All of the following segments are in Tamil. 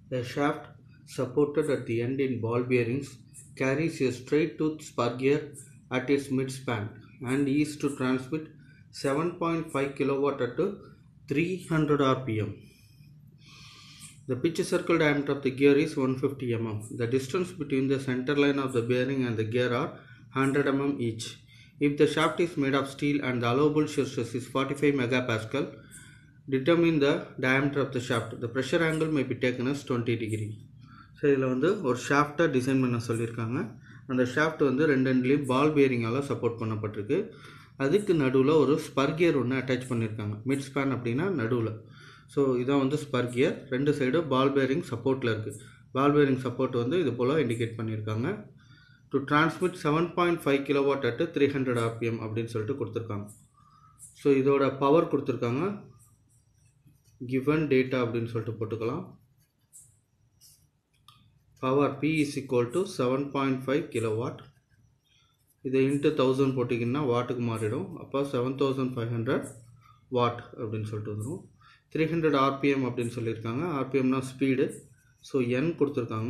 A shaft supported at the end in ball bearings carries a straight tooth spur gear at its midspan and is to transmit 7.5 kW at 300 rpm. The pitch circle diameter of the gear is 150 mm. The distance between the center line of the bearing and the gear are 100 mm each. If the shaft is made of steel and the allowable shear stress is 45 megapascal, determine the diameter of the shaft. The pressure angle may be taken as 20 degree. So இதில் வந்து ஒரு ஷாஃப்டை டிசைன் பண்ண சொல்லியிருக்காங்க. அந்த ஷாஃப்ட் வந்து ரெண்டுலேயும் பால் பேரிங்கால் சப்போர்ட் பண்ணப்பட்டிருக்கு. அதுக்கு நடுவில் ஒரு ஸ்பர் கியர் ஒன்று அட்டாச் பண்ணியிருக்காங்க. மிட் ஸ்பேன் அப்படின்னா நடுவில். ஸோ இதான் வந்து ஸ்பர் கியர். ரெண்டு சைடும் பால் பேரிங் சப்போர்ட்டில் இருக்குது. பால் பேரிங் சப்போர்ட் வந்து இது போல் இண்டிகேட் பண்ணியிருக்காங்க. To transmit 7.5 kW at 300 rpm அப்படின்னு சொல்லிட்டு கொடுத்துருக்காங்க. ஸோ இதோட பவர் கொடுத்துருக்காங்க. given data அப்படின்னு சொல்லிட்டு போட்டுக்கலாம். Power P is equal to 7.5 kW. இதை இன்ட்டு 1000 போட்டிங்கன்னா வாட்டுக்கு மாறிடும். அப்போ 7500 வாட் அப்படின்னு சொல்லிட்டு வந்துடும். 300 rpm அப்படின்னு சொல்லியிருக்காங்க. rpmனா ஸ்பீடு. ஸோ n கொடுத்துருக்காங்க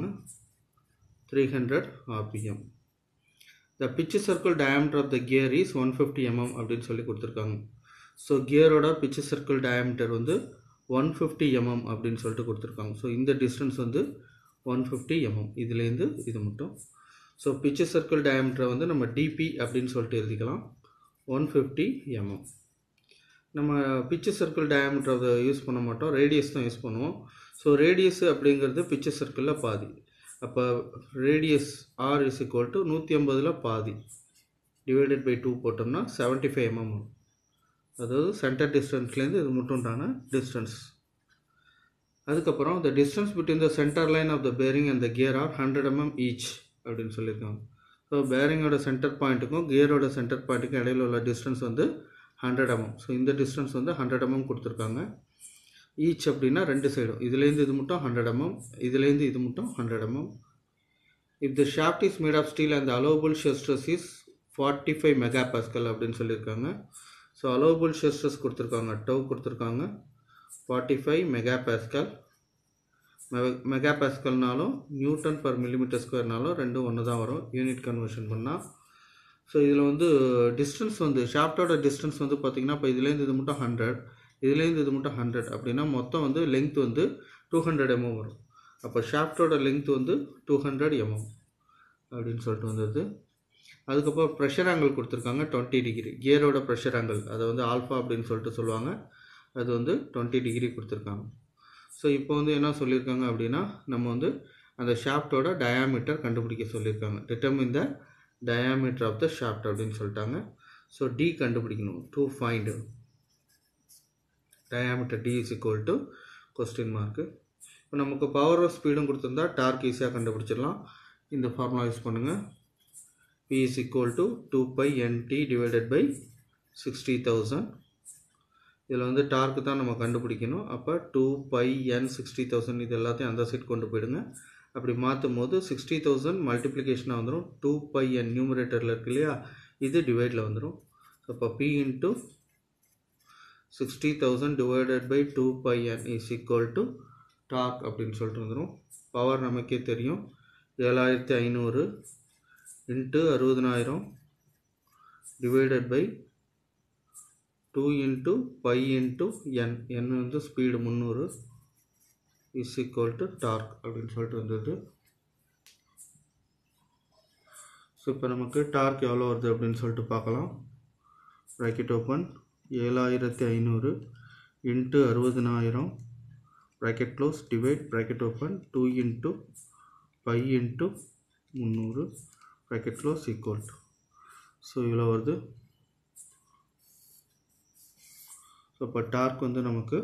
300 rpm. The pitch circle diameter of the gear is 150 mm அப்படின்னு சொல்லி கொடுத்துருக்காங்க. ஸோ கியரோட pitch circle diameter வந்து 150 mm அப்படின்னு சொல்லிட்டு கொடுத்துருக்காங்க. ஸோ இந்த டிஸ்டன்ஸ் வந்து 150 mm. இதுலேருந்து இது மட்டும். ஸோ pitch circle diameter வந்து நம்ம dp அப்படின்னு சொல்லிட்டு எழுதிக்கலாம். 150 mm. நம்ம pitch circle diameter யூஸ் பண்ண மாட்டோம், ரேடியஸ் தான் யூஸ் பண்ணுவோம். ஸோ ரேடியஸ் அப்படிங்கிறது pitch circle பாதி. அப்போ radius r is equal to 150 பாதி டிவைடட் பை 2 போட்டோம்னா 75 mm. அதாவது சென்டர் டிஸ்டன்ஸ்லேருந்து இது மட்டும்தான டிஸ்டன்ஸ். அதுக்கப்புறம் the distance between the center line of the bearing and the gear are 100 mm each அப்படின்னு சொல்லியிருக்காங்க. ஸோ பேரிங்கோட சென்டர் பாயிண்ட்டுக்கும் கியரோட சென்டர் பாயிண்ட்டுக்கும் இடையில உள்ள டிஸ்டன்ஸ் வந்து 100 mm. ஸோ இந்த டிஸ்டன்ஸ் வந்து 100 mm கொடுத்துருக்காங்க. ஈச் அப்படின்னா ரெண்டு சைடும், இதுலேருந்து இது மட்டும் 100 mm, இதுலேருந்து இது மட்டும் 100 mm. If the shaft is made of steel and the allowable shear stress is 45 megapascal அப்படின்னு சொல்லியிருக்காங்க. ஸோ allowable shear stress கொடுத்துருக்காங்க, டவ் கொடுத்துருக்காங்க 45 megapascal. மெகாபாஸ்கல்னாலும் நியூட்டன் பர் மில்லிமீட்டர் ஸ்கொயர்னாலும் ரெண்டும் ஒன்று தான் வரும் யூனிட் கன்வர்ஷன் பண்ணால். ஸோ இதில் வந்து டிஸ்டன்ஸ் வந்து ஷாஃப்டோட டிஸ்டன்ஸ் வந்து பார்த்திங்கன்னா இப்போ இதுலேருந்து இது மட்டும் 100, இதுலேருந்து இது மட்டும் 100 அப்படின்னா மொத்தம் வந்து லெங்த் வந்து 200 mm வரும். அப்போ ஷாஃப்டோட லெங்த் வந்து 200 mm அப்படின்னு சொல்லிட்டு வந்தது. அதுக்கப்புறம் ப்ரெஷர் ஆங்கிள் கொடுத்துருக்காங்க 20 டிகிரி. கியரோட ப்ரெஷர் ஆங்கிள் அதை வந்து ஆல்ஃபா அப்படின்னு சொல்லிட்டு சொல்லுவாங்க. அது வந்து 20 டிகிரி கொடுத்துருக்காங்க. ஸோ இப்போ வந்து என்ன சொல்லியிருக்காங்க அப்படின்னா நம்ம வந்து அந்த ஷாஃப்டோட டயாமீட்டர் கண்டுபிடிக்க சொல்லியிருக்காங்க. Determine the diameter of the shaft அப்படின்னு சொல்லிட்டாங்க. ஸோ டி கண்டுபிடிக்கணும். To find diameter D is equal to question mark. இப்போ நமக்கு பவரும் ஸ்பீடும் கொடுத்துருந்தா டார்க் ஈஸியாக கண்டுபிடிச்சிடலாம். இந்த ஃபார்முலா யூஸ் பண்ணுங்கள். P is equal to 2 pi nt divided by 60,000. இதில் வந்து டார்க்கு தான் நம்ம கண்டுபிடிக்கணும். அப்போ 2 pi n 60,000 இது எல்லாத்தையும் அந்த சைட் கொண்டு போயிடுங்க. அப்படி மாற்றும் போது 60,000 மல்டிப்ளிகேஷனாக வந்துடும். 2 pi n நியூமரேட்டரில் இருக்கு இல்லையா, இது டிவைடில் வந்துடும். அப்போ P into 60,000 divided by 2 pi n is equal to torque அப்படின்னு சொல்லிட்டு வந்துடும். பவர் நமக்கே தெரியும் 7500 into 60000 divided by 2 into pi into n. n வந்து speed 300 is equal to torque அப்படின்னு சொல்லிட்டு வந்தது. ஸோ இப்போ நமக்கு டார்க் எவ்வளோ வருது அப்படின்னு சொல்லிட்டு பார்க்கலாம். Bracket open 7500 into 60000 bracket close divide bracket open 2 into pi into 300 bracket close equal to. So இவ்வளோ வருது. ஸோ இப்போ டார்க் வந்து நமக்கு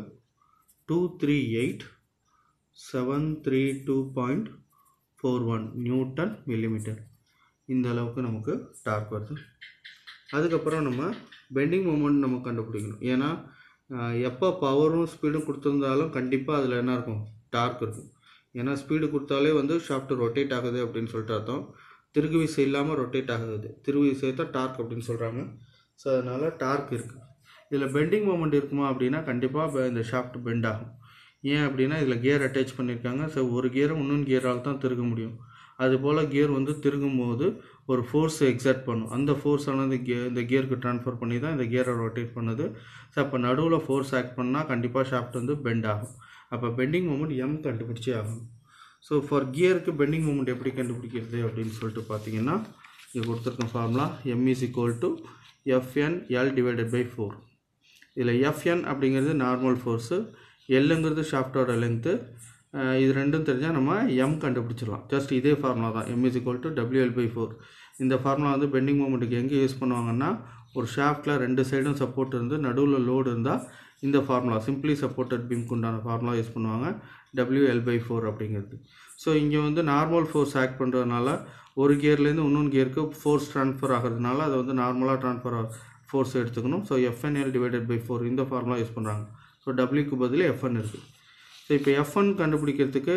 238,732.41 நியூட்டன் மில்லிமீட்டர். இந்த அளவுக்கு நமக்கு டார்க் வருது. அதுக்கப்புறம் நம்ம பெண்டிங் மொமெண்ட் நம்ம கண்டுபிடிக்கணும். ஏன்னா எப்போ பவரும் ஸ்பீடும் கொடுத்துருந்தாலும் கண்டிப்பாக அதில் என்ன இருக்கும், டார்க் இருக்கும். ஏன்னா ஸ்பீடு கொடுத்தாலே வந்து ஷாஃப்ட் ரொட்டேட் ஆகுது அப்படின்னு சொல்லிட்டு அர்த்தம். திருகு விசை இல்லாமல் ரொட்டேட் ஆகுது, திருகு விசை தான் டார்க் அப்படின்னு சொல்கிறாங்க. ஸோ அதனால் டார்க் இருக்குது. இதில் பெண்டிங் மொமெண்ட் இருக்குமா அப்படின்னா கண்டிப்பாக இந்த ஷாஃப்ட் பெண்ட் ஆகும். ஏன் அப்படின்னா இதில் கியர் அட்டாச் பண்ணியிருக்காங்க. ஸோ ஒரு கியரை இன்னொன்று கியரால் தான் திருக முடியும். அதுபோல் கியர் வந்து திருகும் போது ஒரு ஃபோர்ஸ் எக்ஸர்ட் பண்ணும். அந்த ஃபோர்ஸானது இந்த கியருக்கு ட்ரான்ஸ்ஃபர் பண்ணி தான் இந்த கியரை ரொட்டேட் பண்ணுது. ஸோ அப்போ நடுவில் ஃபோர்ஸ் ஆக்ட் பண்ணால் கண்டிப்பாக ஷாஃப்ட் வந்து பெண்ட் ஆகும். அப்போ பெண்டிங் மூமெண்ட் எம் கண்டுபிடிச்சே ஆகும். ஸோ ஃபார் கியருக்கு பெண்டிங் மூமெண்ட் எப்படி கண்டுபிடிக்கிறது அப்படின்னு சொல்லிட்டு பார்த்தீங்கன்னா இங்கே கொடுத்துருக்க formula M is equal to F N L divided by 4. இதில் எஃப்என் அப்படிங்கிறது நார்மல் ஃபோர்ஸு, எல்லுங்கிறது ஷாஃப்டோட லென்த்து. இது ரெண்டும் தெரிஞ்சால் நம்ம எம் கண்டுபிடிச்சிடலாம். ஜஸ்ட் இதே ஃபார்முலா தான், M is equal to WL/4. இந்த ஃபார்முலா வந்து பெண்டிங் மூமெண்ட்டுக்கு எங்கே யூஸ் பண்ணுவாங்கன்னா ஒரு ஷாஃப்டில் 2 சைடும் சப்போர்ட் இருந்து நடுவில் லோடு இருந்தால் இந்த ஃபார்முலா சிம்பிளி சப்போர்ட்டட் பீம்க்கு உண்டான ஃபார்முலா யூஸ் பண்ணுவாங்க, WL/4 அப்படிங்கிறது. ஸோ இங்கே வந்து நார்மல் ஃபோர்ஸ் ஆக்ட் பண்ணுறதுனால ஒரு கியர்லேருந்து இன்னொன்று கியருக்கு ஃபோர்ஸ் ட்ரான்ஸ்ஃபர் ஆகிறதுனால அதை வந்து நார்மலாக ட்ரான்ஸ்ஃபர் ஃபோர்ஸ் எடுத்துக்கணும். ஸோ எஃப்என்எல் டிவைடட் பை 4 இந்த ஃபார்முலா யூஸ் பண்ணுறாங்க. ஸோ டபிள்யூக்கு பதில் எஃப்என் இருக்குது. ஸோ இப்போ எஃப்என் கண்டுபிடிக்கிறதுக்கு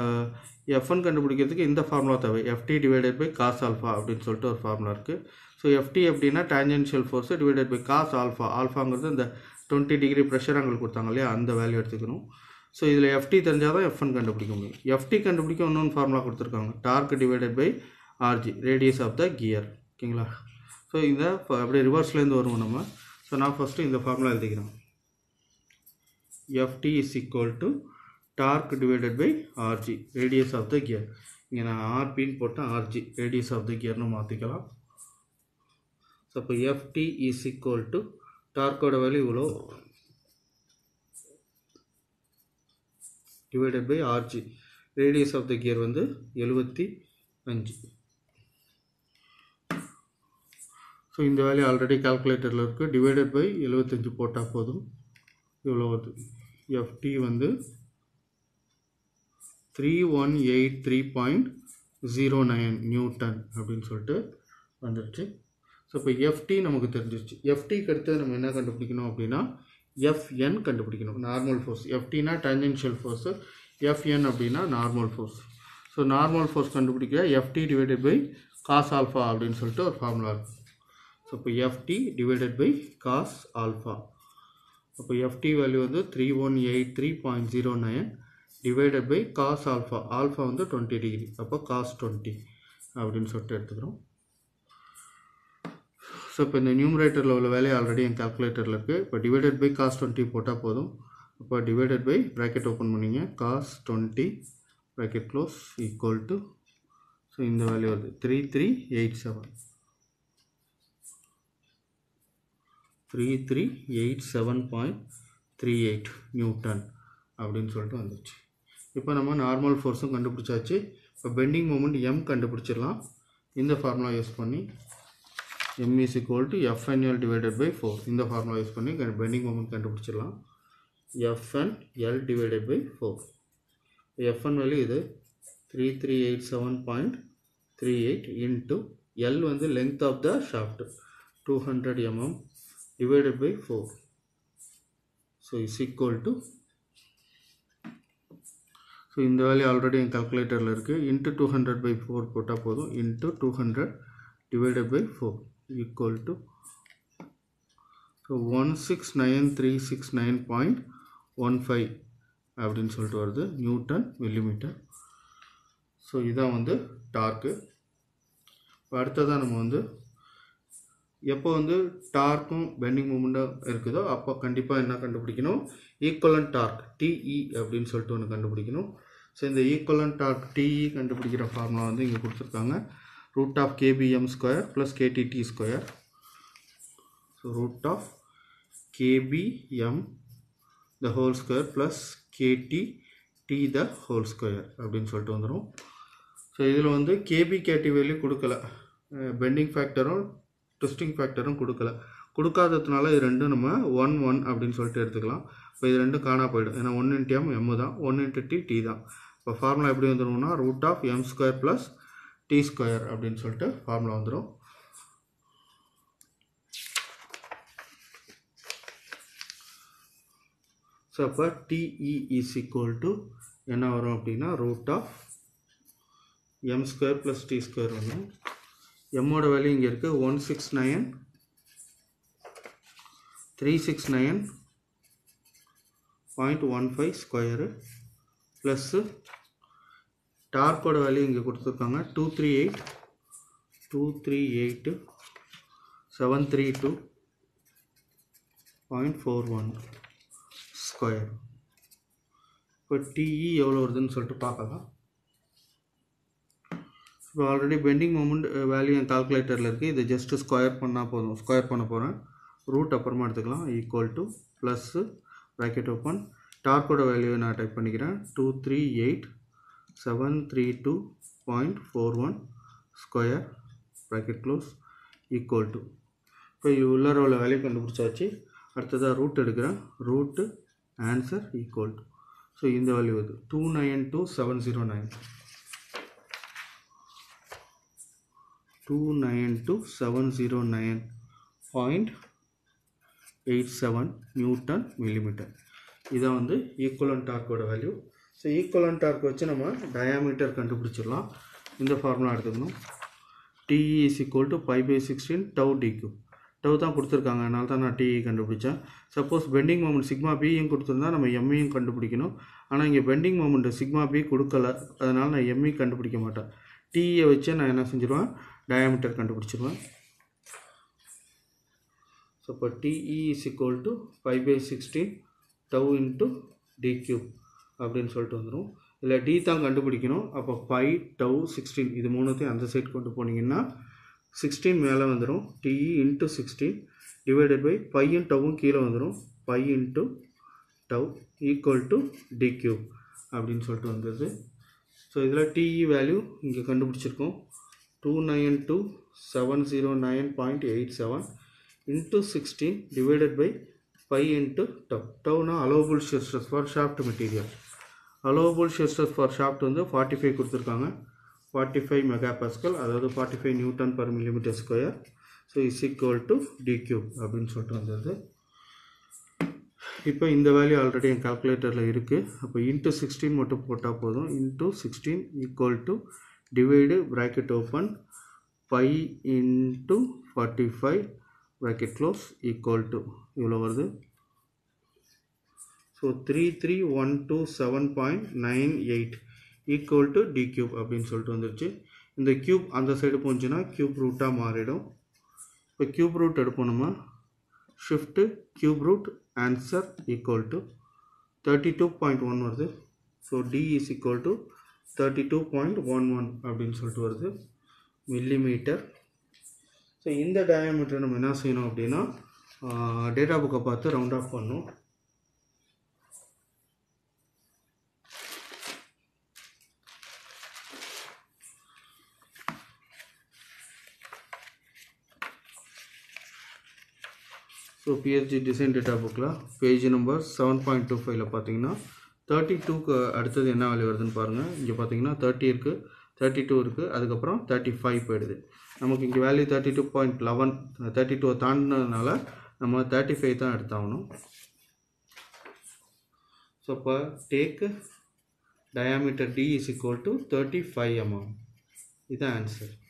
இந்த ஃபார்முலா தேவை, F T divided by cos alpha அப்படின்னு சொல்லிட்டு ஒரு ஃபார்முலா இருக்குது. ஸோ எஃப்டி அப்படின்னா tangential force divided by cos alpha. ஆல்ஃபாங்கிறது இந்த 20 டிகிரி ப்ரெஷர் ஆங்கிள் கொடுத்தாங்க இல்லையா, அந்த வேல்யூ எடுத்துக்கணும். ஸோ இதில் எஃப்டி தெரிஞ்சால் தான் எஃப்என் கண்டுபிடிக்க முடியும். எஃப்டி கண்டுபிடிக்க இன்னொன்று ஃபார்முலா கொடுத்துருக்காங்க, torque divided by R G, radius of the gear. ஓகேங்களா? ஸோ இந்த அப்படியே ரிவர்ஸ்லேருந்து வருவோம் நம்ம. ஸோ நான் ஃபஸ்ட்டு இந்த ஃபார்முலா எழுதிக்கிறேன். FT is equal to torque divided by RG, radius of the gear. இங்கே நான் RPன்னு போட்டால் RG, radius of the gear மாற்றிக்கலாம். ஸோ இப்போ FT is equal to டார்க்கோட வேல்யூ இவ்வளோ divided by RG, radius of the gear வந்து 75. ஸோ இந்த வேல்யூ ஆல்ரெடி கால்குலேட்டரில் இருக்குது, டிவைடட் பை 75 போட்டால் போதும். இவ்வளோ வருது. FT வந்து 3183.09 நியூட்டன் அப்படின்னு சொல்லிட்டு வந்துடுச்சு. ஸோ இப்போ FT நமக்கு தெரிஞ்சிருச்சு. FTக்கு அடுத்து நம்ம என்ன கண்டுபிடிக்கணும் அப்படின்னா FN கண்டுபிடிக்கணும், நார்மல் ஃபோர்ஸ். FTனா டேஞ்சென்ஷியல் ஃபோர்ஸு, FN அப்படின்னா normal force. So normal force கண்டுபிடிக்க FT divided by cos alpha அப்படின்னு சொல்லிட்டு ஒரு ஃபார்முலா இருக்குது. ஸோ இப்போ FT divided by cos alpha. அப்போ FT வேல்யூ வந்து 3183.09 divided by cos alpha. Alpha வந்து 20 டிகிரி, அப்போ காஸ் 20 அப்படின்னு சொல்லிட்டு எடுத்துக்கிறோம். ஸோ இப்போ இந்த நியூமரேட்டரில் உள்ள வேல்யூ ஆல்ரெடி என் கால்குலேட்டரில் இருக்குது. இப்போ டிவைடட் பை காஸ் 20 போட்டால் போதும். அப்போ டிவைடட் பை ப்ராக்கெட் ஓப்பன் பண்ணிங்க, cos 20 bracket close equal to, so இந்த வேல்யூ வருது 3387.38 நியூட்டன் அப்படின்னு சொல்லிட்டு வந்துச்சு. இப்போ நம்ம நார்மல் ஃபோர்ஸும் கண்டுபிடிச்சாச்சு. இப்போ பெண்டிங் மூமெண்ட் எம் கண்டுபிடிச்சிடலாம். இந்த ஃபார்முலா யூஸ் பண்ணி M is equal to F N L divided by 4 இந்த ஃபார்முலா யூஸ் பண்ணி பெண்டிங் மூமெண்ட் கண்டுபிடிச்சிடலாம். F N L divided by 4. F N value இது 3387.38 இன்ட்டு எல் வந்து length of the shaft 200 mm divided by 4. So is equal to, so இந்த வேல்யூ ஆல்ரெடி என் கால்குலேட்டரில் இருக்குது, இன்ட்டு 200 by 4 போட்டால் போதும், into 200 divided by 4 equal to, so 169,369.15 அப்படின்னு சொல்லிட்டு வருது நியூட்டன் மில்லிமீட்டர். ஸோ இதான் வந்து டார்க்கு. அடுத்ததான் நம்ம வந்து எப்போ வந்து டார்க்கும் பெண்டிங் மூமெண்ட்டும் இருக்குதோ அப்போ கண்டிப்பாக என்ன கண்டுபிடிக்கணும், ஈக்குவலன்ட் டார்க் TE அப்படின்னு சொல்லிட்டு ஒன்று கண்டுபிடிக்கணும். ஸோ இந்த ஈக்குவலன்ட் டார்க் TE கண்டுபிடிக்கிற ஃபார்முலா வந்து இங்கே கொடுத்துருக்காங்க, √KBm² + KTT². ஸோ √KBm the whole square plus KTT the whole square அப்படின்னு சொல்லிட்டு வந்துடும். ஸோ இதில் வந்து KBKT வேல்யூ கொடுக்கல, பெண்டிங் ஃபேக்டரும் ட்விஸ்டிங் ஃபேக்டரும் கொடுக்காததுனால இது ரெண்டும் நம்ம 1 அப்படின்னு சொல்லிட்டு எடுத்துக்கலாம். இப்போ இது ரெண்டும் காணா போயிடும், ஏன்னா 1 × M M தான், 1 × T T தான். இப்போ ஃபார்முலா எப்படி வந்துடும்னா √M² + T² அப்படின்னு சொல்லிட்டு ஃபார்முலா வந்துடும். ஸோ அப்போ TE is equal to என்ன வரும் அப்படின்னா √M² + T² வரும். எம்மோட வேல்யூ இங்கே இருக்குது 169,369.15 0.15 ஸ்கொயரு ப்ளஸ்ஸு டார்க்கோட வேல்யூ இங்கே கொடுத்துருக்காங்க 238,732.41 ஸ்கொயர். இப்போ டிஇ எவ்வளோ வருதுன்னு சொல்லிட்டு பார்க்கலாம். இப்போ ஆல்ரெடி பெண்டிங் மொமெண்ட் வேல்யூ என் கால்குலேட்டரில் இருக்குது. இதை ஜஸ்ட்டு ஸ்கொயர் பண்ணால் போதும். ஸ்கொயர் பண்ண போகிறேன். ரூட் அப்புறமா எடுத்துக்கலாம். Equal to plus bracket open, டார்க்கோட வேல்யூ நான் டைப் பண்ணிக்கிறேன். 238,732.41 square bracket close equal to. இப்போ உள்ளார உள்ள வேல்யூ கண்டுபிடிச்சாச்சு. அடுத்ததாக ரூட் எடுக்கிறேன். Root answer equal to, so இந்த வேல்யூ வருது 292,709. 292,709.87 நியூட்டன் மில்லிமீட்டர். இதான் வந்து ஈக்குவலன்ட் டார்க்கோட வேல்யூ. ஸோ ஈக்குவலன்ட் டார்க் வச்சு நம்ம டயாமீட்டர் கண்டுபிடிச்சிடலாம். இந்த ஃபார்முலா எடுத்துக்கணும். T E is equal to π/16 tau D cube. Tau தான் கொடுத்துருக்காங்க, அதனால தான் நான் டிஇ கண்டுபிடிச்சேன். சப்போஸ் பெண்டிங் மொமெண்ட் சிக்மா பியும் கொடுத்துருந்தா நம்ம எம்ஐயும் கண்டுபிடிக்கணும். ஆனால் இங்கே பெண்டிங் மொமெண்ட் சிக்மா பி கொடுக்கல, அதனால் நான் எம்ஐ கண்டுபிடிக்க மாட்டேன். டிஇயை வச்சு நான் என்ன செஞ்சிடுவேன், டயாமீட்டர் கண்டுபிடிச்சிடுவேன். ஸோ இப்போ T E is equal to π/16 tau into D cube அப்படின்னு சொல்லிட்டு வந்துடும். இல்லை டி தான் கண்டுபிடிக்கணும். அப்போ பை டவு 16 இது மூணுத்தையும் அந்த சைட் கொண்டு போனீங்கன்னா 16 மேலே வந்துடும். டிஇ இன்ட்டு 16 டிவைடட் பை பையும் டவும் கீழே வந்துடும். Pi into tau equal to D cube அப்படின்னு சொல்லிட்டு வந்தது. ஸோ இதில் டிஇ வேல்யூ இங்கே கண்டுபிடிச்சிருக்கோம். 292,709.87 into 16 divided by pi into tau. டவ்னா allowable shear stress for shaft material. Allowable shear stress for shaft வந்து 45 கொடுத்துருக்காங்க. 45 மெகாபாஸ்கல், அதாவது 45 newton per millimetre square. So is equal to D cube அப்படின்னு சொல்லிட்டு வந்தது. இப்போ இந்த வேல்யூ ஆல்ரெடி என் கால்குலேட்டரில் இருக்குது. அப்போ இன்ட்டு 16 மட்டும் போட்டால் போதும். Into 16 equal to divide bracket open pi into 45 bracket close equal to இவ்வளோ வருது. So 33,127.98 equal to D cube அப்படின்னு சொல்லிட்டு வந்துருச்சு. இந்த கியூப் அந்த சைடு போச்சுன்னா கியூப் ரூட்டாக மாறிடும். இப்போ கியூப் ரூட் எடுப்போம் நம்ம. Shift cube root answer equal to 32.1 வருது. So D is equal to 32.11 அப்படின்னு சொல்லிட்டு வருது மில்லிமீட்டர். ஸோ இந்த டயாமீட்டர் நம்ம என்ன செய்யணும் அப்படின்னா டேட்டா புக்கை பார்த்து ரவுண்ட் ஆஃப் பண்ணணும். ஸோ பிஎஸ்ஜி டிசைன் டேட்டா புக்கில் பேஜ் நம்பர் 7.25 பார்த்தீங்கன்னா 32க்கு அடுத்தது என்ன வேல்யூ வருதுன்னு பாருங்கள். இங்கே பார்த்தீங்கன்னா 30 இருக்குது, 32 இருக்குது, அதுக்கப்புறம் 35 போயிடுது. நமக்கு இங்கே வேல்யூ 32.11 32 தாண்டினதுனால நம்ம 35 தான் எடுத்தாகணும். ஸோ இப்போ take diameter D is equal to 35 mm. இதுதான் ஆன்சர்.